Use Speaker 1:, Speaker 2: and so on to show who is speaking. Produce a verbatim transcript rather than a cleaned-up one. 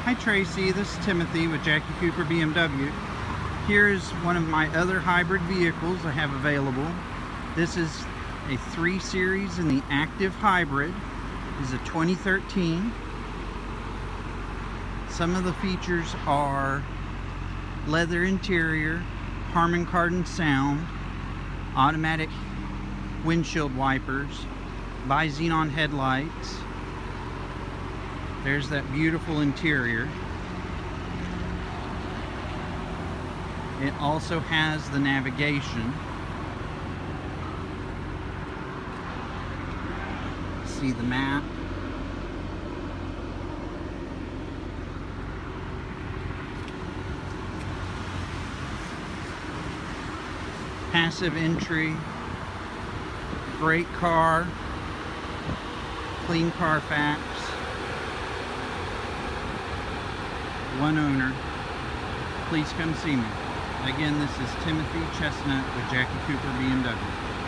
Speaker 1: Hi Tracy, this is Timothy with Jackie Cooper B M W. Here's one of my other hybrid vehicles I have available. This is a three series in the active hybrid. This is a twenty thirteen. Some of the features are leather interior, Harman Kardon sound, automatic windshield wipers, bi-xenon headlights. There's that beautiful interior. It also has the navigation. See the map. Passive entry. Great car. Clean Carfax. One owner. Please come see me. Again, this is Timothy Chesnut with Jackie Cooper B M W.